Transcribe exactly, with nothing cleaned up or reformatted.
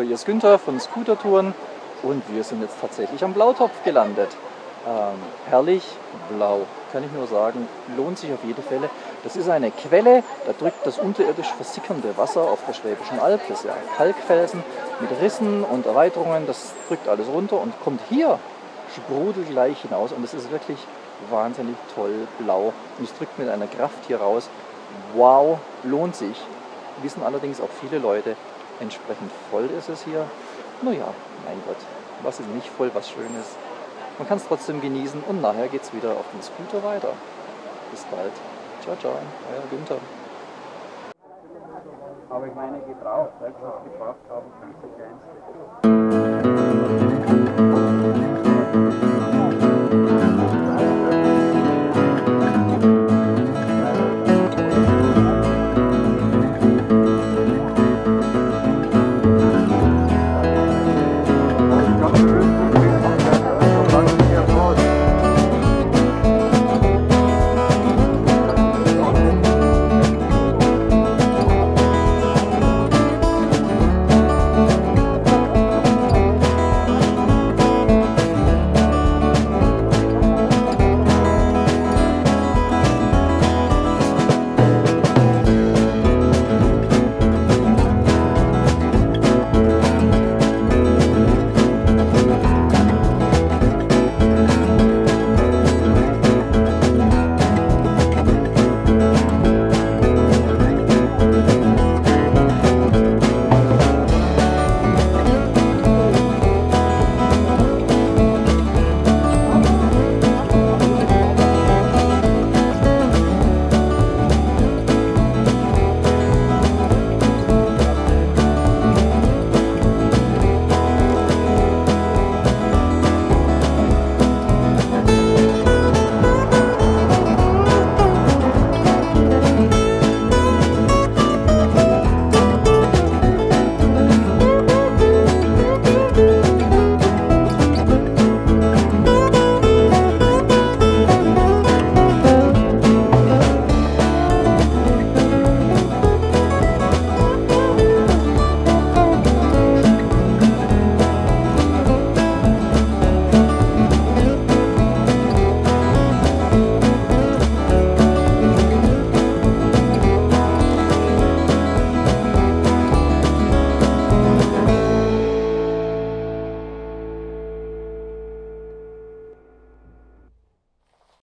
hier ist Günther von Scootertouren und wir sind jetzt tatsächlich am Blautopf gelandet. Ähm, herrlich blau, kann ich nur sagen, lohnt sich auf jede Fälle. Das ist eine Quelle, da drückt das unterirdisch versickernde Wasser auf der Schwäbischen Alb, das ist ja ein Kalkfelsen mit Rissen und Erweiterungen, das drückt alles runter und kommt hier sprudelgleich hinaus und es ist wirklich wahnsinnig toll blau und es drückt mit einer Kraft hier raus. Wow, lohnt sich. Wissen allerdings auch viele Leute, entsprechend voll ist es hier. Naja, mein Gott, was ist nicht voll, was schön ist. Man kann es trotzdem genießen und nachher geht es wieder auf den Scooter weiter. Bis bald. Ciao, ciao, euer Günther. Aber ich meine gebraucht, selbst gebraucht haben, ganz kleinste.